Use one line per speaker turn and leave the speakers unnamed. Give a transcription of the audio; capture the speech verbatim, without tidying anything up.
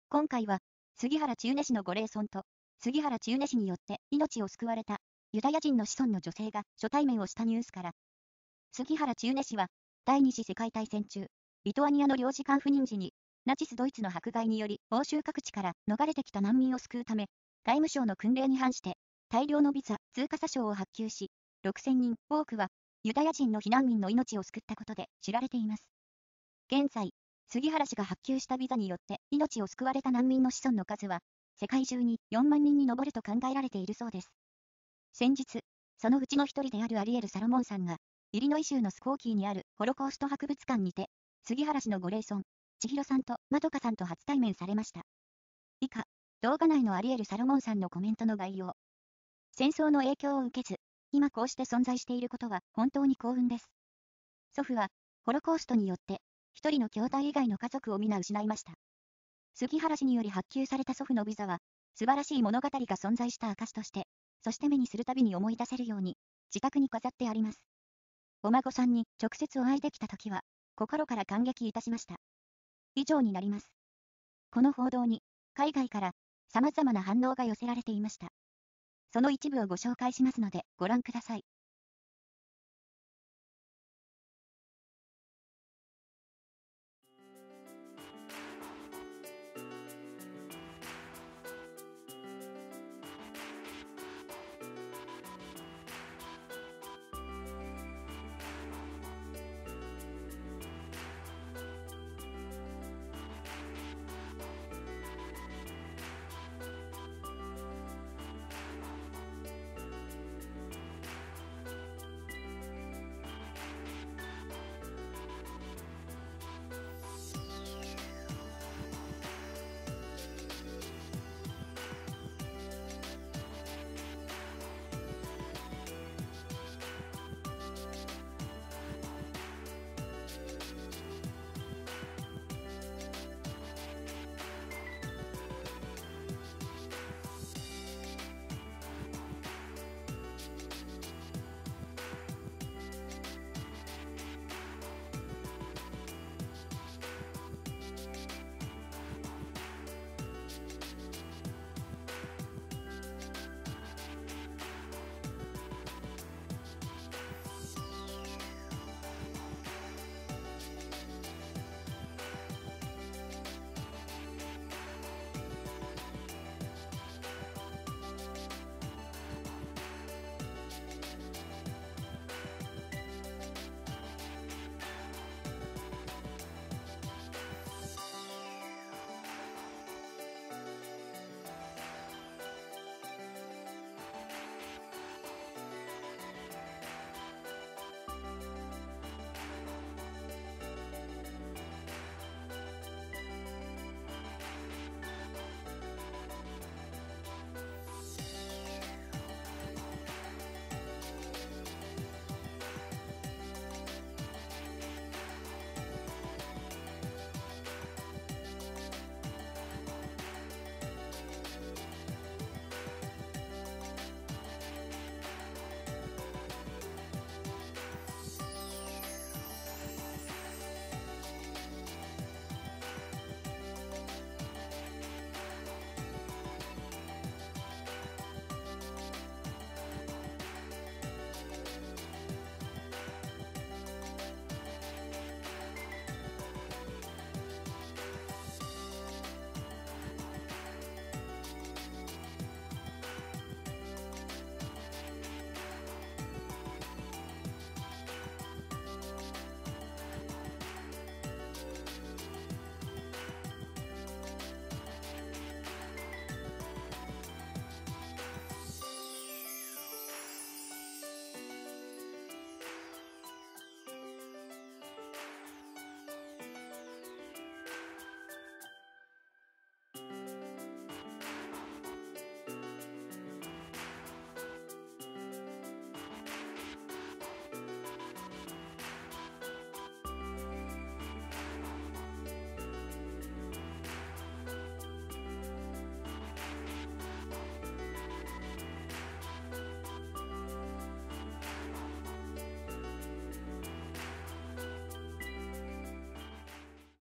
今回は、杉原千畝氏のご霊尊と、杉原千畝氏によって命を救われた、ユダヤ人の子孫の女性が初対面をしたニュースから。杉原千畝氏は、第二次世界大戦中、リトアニアの領事館赴任時に、ナチスドイツの迫害により、欧州各地から逃れてきた難民を救うため、外務省の訓令に反して、大量のビザ、通過査証を発給し、ろくせんにん、多くは、ユダヤ人の避難民の命を救ったことで知られています。現在、杉原氏が発給したビザによって命を救われた難民の子孫の数は、世界中によんまんにんに上ると考えられているそうです。先日、そのうちの一人であるアリエル・サロモンさんが、イリノイ州のスコーキーにあるホロコースト博物館にて、杉原氏のご霊尊、千尋さんとまどかさんと初対面されました。以下、動画内のアリエル・サロモンさんのコメントの概要。戦争の影響を受けず、今こうして存在していることは本当に幸運です。祖父は、ホロコーストによって、一人の兄弟以外の家族を皆失いました。杉原氏により発給された祖父のビザは、素晴らしい物語が存在した証として、そして目にするたびに思い出せるように、自宅に飾ってあります。お孫さんに直接お会いできたときは、心から感激いたしました。以上になります。この報道に、海外から様々な反応が寄せられていました。その一部をご紹介しますので、ご覧ください。